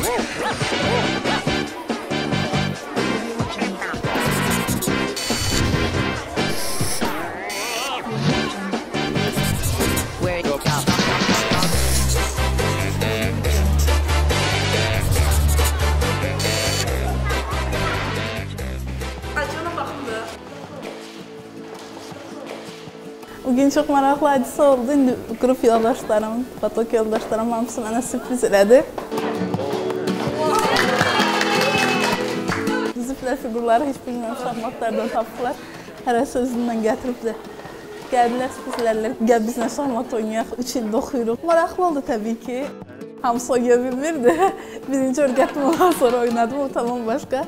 Bugün çok maraqlı hadisə oldu. İndi qrup yoldaşlarım, fotok yoldaşlarım hamısı mənə sürpriz elədi. Ziflər fiqurları heç bilmirəm, şahmatlardan tapdılar. Hərəsi özündən gətiriblər. Gəldilər, sürprizlərlər, gəl bizlə şahmat oynayaq, 3 ildə oxuyuruq. Maraqlı oldu təbii ki. Hamısı oynaya bilmirdi. Birinci örgətmə ondan sonra oynadım, o tamam başqa.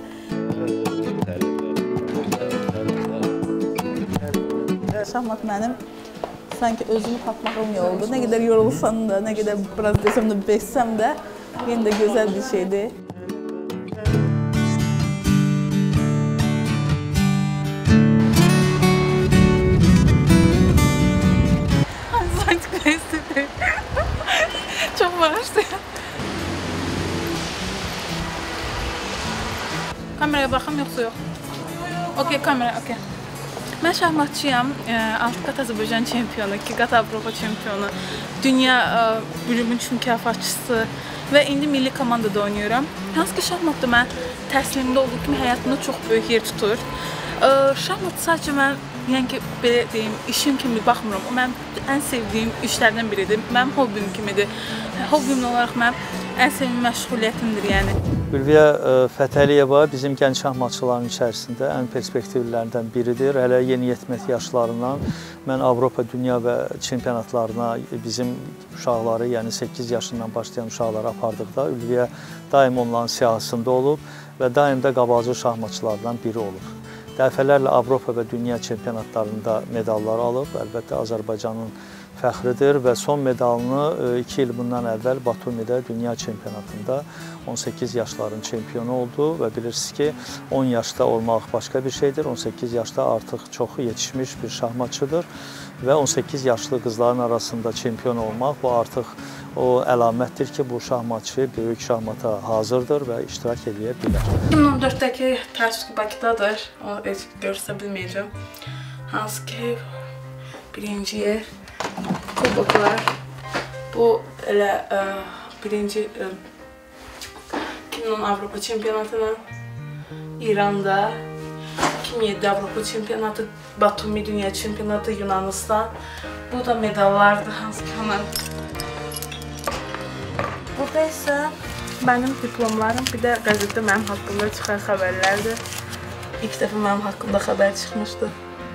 Şahmat mənim sanki özümü tapmağım yoldu. Nə qədər yorulsam da, nə qədər biraz desəm də bezsəm də, yenə də gözəl bir şeydir. Çok bağışlayın. Kameraya baxım yoxsa yox? Okey, kamera, okey. Mən şahmatçıyam, 6 qat Azərbaycan çempionu, 2 qat Avropa çempionu, dünya bölümün üçün mükafatçısı və indi milli komandada oynayıram. Hansı ki, şahmatda mən təhsilimdə olduğu kimi həyatımda çox böyük yer tutur. Şahmat sadəcə mən, yəni ki, belə deyim, işim kimi baxmıram. O mənim ən sevdiyim işlərdən biridir. Mənim hobbim kimidir. Hobbim olaraq mənim ən sevdiyim məşğuliyyətimdir, yəni. Ülviyə Fətəliyeva bizim gənc şahmatçıların içərisində ən perspektivlilərdən biridir. Hələ yeniyetmə yaşlarından mən Avropa, dünya və çempionatlarına bizim uşaqları, yəni 8 yaşından başlayan uşaqları apardıqda Ülviyə daim onların siyahısında olub və daim də qabaqcıl şahmatçılardan biri olub. Dəfələrlə Avropa və dünya çempionatlarında medallar alıb, əlbəttə Azərbaycanın fəxridir və son medalını 2 il bundan əvvəl Batumidə dünya çempionatında 18 yaşların çempionu oldu və bilirsiniz ki, 10 yaşda olmaq başqa bir şeydir, 18 yaşda artıq çox yetişmiş bir şahmatçıdır və 18 yaşlı qızların arasında çempion olmaq bu artıq o əlamətdir ki, bu şahmatçı böyük şahmata hazırdır və iştirak edə bilər. 2014-dəki təəssüf Bakıdadır, onu heç görsə bilməyəcəm. Hansı ki, birinci yer, kuboklar. Bu elə birinci 2010 Avropa çempionatının İranda, 2007 Avropa çempionatı, Batumi dünya çempionatı Yunanistan. Bu da medallardır, hansı ki ona. Burada isə mənim diplomlarım, bir də qəzetdə mənim haqqımda çıxan xəbərlərdir. İlk dəfə mənim haqqımda xəbər çıxmışdı.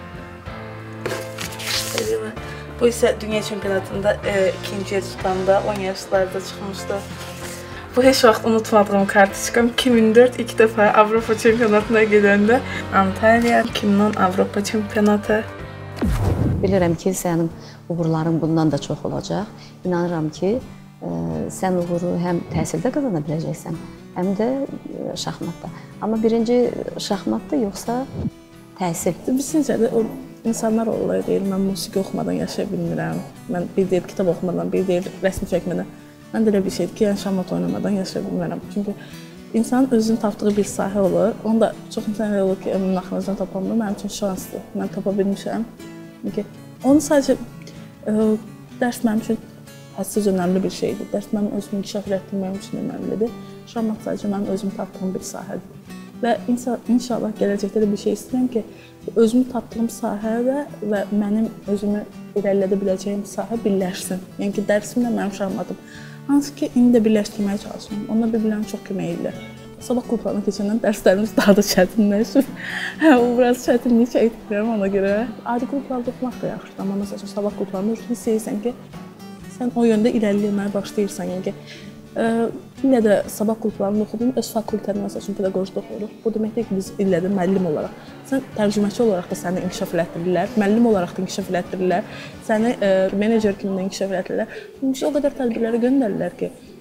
Bu isə dünya çempionatında ikinciyə tutanda 10 yaşlarda çıxmışdı. Bu heç vaxt unutmadığım kartişkam 2004 ilk dəfə Avropa çempionatına gedəndə Antalya, 2010 Avropa çempionatı. Bilirəm ki, sənin uğurların bundan da çox olacaq. İnanıram ki, sən uğuru həm təhsildə qazana biləcəksən, həm də şahmatda. Amma birinci şahmatda yoxsa təhsil? Bilirsiniz, insanlar olurlar deyir, mən musiqi oxumadan yaşaya bilmirəm. Mən bir deyir kitab oxumadan, bir deyir rəsm çəkmədən. Mən də elə bir şeydir ki, yəni şahmat oynamadan yaşaya bilmirəm. Çünki insanın özünün tapdığı bir sahə olur. Onu da çox insan elə olur ki, ömrünün axırıncdan tapamdır. Mənim üçün şansdır. Mən tapa bilmişəm. Çünki onu sadəcə dərs mənim üçün hədsiz önəmli bir şeydir. Dərs mənim özümü inkişaf etdirməyim üçün önəmlidir. Şahmat sadəcə mənim özümü tapdığım bir sahədir. Və inşallah gələcəkdə də bir şey istəyirəm ki, özümü tapdığım sahədə və mənim özümü irəlilədə biləcəyim sahə birləşsin. Yəni ki, dərsimlə mənim şahmatım. Hansı ki, indi də birləşdirməyə çalışıram. Onlar bir-birlərini çox kömək edirlər. Sabah qruplarına keçəndən dərslərimiz daha da çətinləşir. O, biraz çətinlik çəkdirəm ona görə. Adi qruplarda oxumaq da yaxşıdır. Amma məsəl üçün sabah qruplarında hiss edirsən ki, sən o yöndə irəliləməyə başlayırsan. Yəni ki, illə də sabah qruplarında oxudum, öz fakültədə məsəl üçün pedaqojda oxuyuruq. Bu deməkdir ki, biz illə də müəllim olaraq, sən tərcüməçi olaraq da səni inkişaf elətdirirlər, müəllim olaraq da inkişaf elətdirirlər, səni menecer kimi də inkişaf elətdirirlər. O qədər tədbirlərə göndərirlər ki,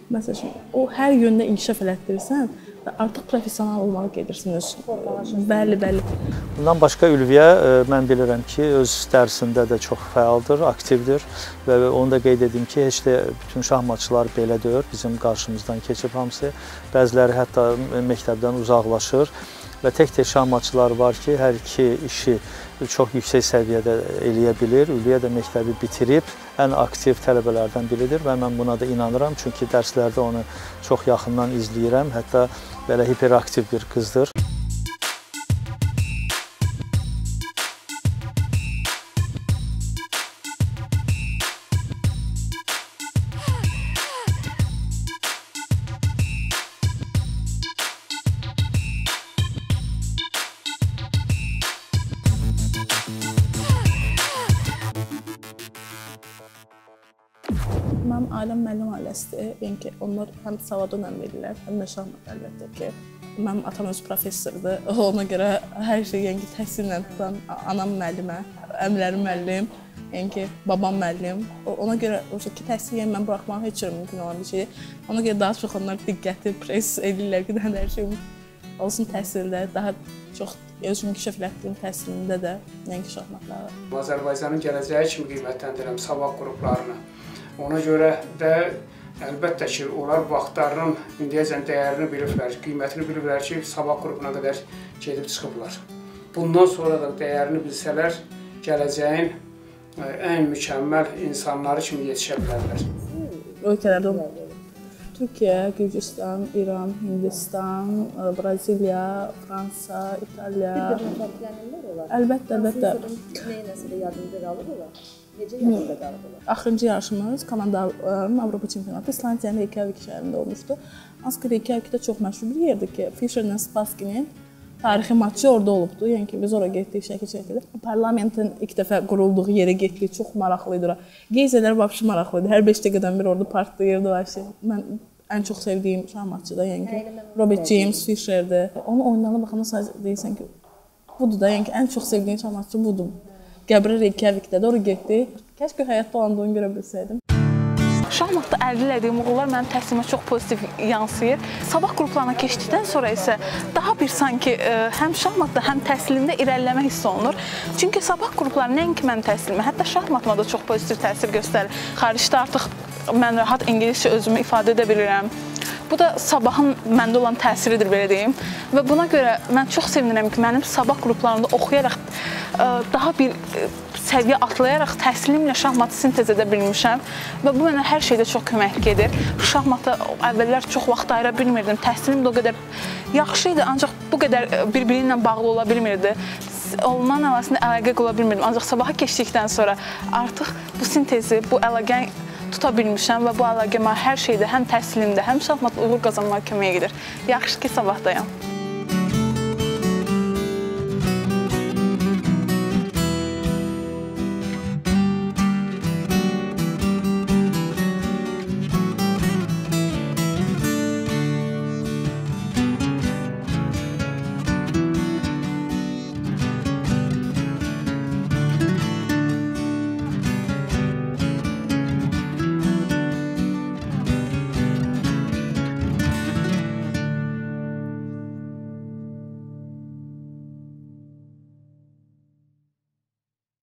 məsələn, o hər yöndə inkişaf elətdirirsən və artıq professional olmağa gedirsən öz. Bəli. Bundan başqa Ülviyə, mən bilirəm ki, öz dərsində də çox fəaldır, aktivdir və onu da qeyd edim ki, heç də bütün şahmatçılar belə deyil, bizim qarşımızdan keçib hamısı. Bəziləri hətta məktəbdən uzaqlaşır və tək-tək şahmatçılar var ki, hər iki işi çox yüksək səviyyədə eləyə bilir. Ülviyə də məktəbi bitirib, ən aktiv tələbələrdən biridir və mən buna da inanıram. Çünki dərslərdə onu çox yaxından izləyirəm. Hətta belə hiperaktiv bir qızdır. Mənim ailəm müəllim ailəsidir. Yəni ki, onlar həm savada önəm verirlər, həm də şahmat əlbəttə ki. Mənim atam öz professordur. Ona görə hər şey, yəni ki, təhsillə tutan anam müəllimə, əmilərim müəllim, yəni ki, babam müəllim. Ona görə o ki, təhsil yəni mən buraxmaq heç cür mümkün olan bir şeydir. Ona görə daha çox onlar diqqəti press edirlər ki, hər şey olsun təhsildə, daha çox özümü inkişaf etdiyim təhsilində də, yəni ki, şahmatlar. Azərbaycanın gələcəyi kimi qiymətləndirirəm sabah qruplarını. Ona görə də əlbəttə ki, onlar vaxtlarının indiyəcən dəyərini biliblər, qiymətini biliblər ki, sabah qrupuna qədər gedib çıxıblar. Bundan sonra da dəyərini bilsələr, gələcəyin ən mükəmməl insanları kimi yetişə bilərlər. Ölkələrdə Türkiyə, Gürcüstan, İran, Hindistan, Braziliya, Fransa, İtaliya. Bir-birinə fərqlənirlər olar? Əlbəttə. Nəyə yardımcı qalır olar? Necə yardımcı qalır olar? Axırıncı yarışımız komandaların Avropa çempionatı İslandiyanın Reykjavik şəhərində olmuşdu. Aslında Reykjavikdə çox məşhur bir yerdir ki, Fischerlə Spasskinin tarixi matçı orada olubdu. Yəni ki, biz oraya getdik, şəkil çəkdik. Parlamentin ilk dəfə qurulduğu yerə getdik, çox maraqlıydı. Geyzələr vəbşi maraqlıydı. Hər 5 dəqiqədən bir orada partlayırdı və şey. Mən ən çox sevdiyim şahmatçıdır, yəni ki, Robert James Fischerdir. Onun oyunlarına baxanda sadəcə deyirsən ki, budur da, yəni ki, ən çox sevdiyim şahmatçı budur. Qəbri Reykjavikdə də oraya getdik. Kəşke həyatda olanda onu görə bilsəydim. Şahmatda əldə etdiyim uğurlar mənim təhsilimə çox pozitiv yansıyır. Sabah qruplarına keçdikdən sonra isə daha bir sanki həm şahmatda, həm təhsilimdə irəliləmə hiss olunur. Çünki sabah qrupları nəinki mənim təhsilimə, hətta şahmatıma da çox pozitiv təsir göstərir. Xaricdə artıq mən rahat ingiliscə özümü ifadə edə bilirəm. Bu da sabahın məndə olan təsiridir, belə deyim. Və buna görə mən çox sevinirəm ki, mənim sabah qruplarında oxuyaraq, daha bir səviyyə atlayaraq təhsilimlə şahmatı sintez edə bilmişəm və bu mənə hər şeydə çox köməklik edir. Şahmata əvvəllər çox vaxt ayıra bilmirdim, təhsilim də o qədər yaxşı idi, ancaq bu qədər bir-biri ilə bağlı ola bilmirdi. Ondan əvvəlsində əlaqə qura bilmirdim, ancaq sabaha keçdikdən sonra artıq bu sintezi, bu əlaqəni tuta bilmişəm və bu əlaqə mənə hər şeydə, həm təhsilimdə, həm şahmatla uğur qazanmağa kömək edir. Yaxşı ki, sabahdayam.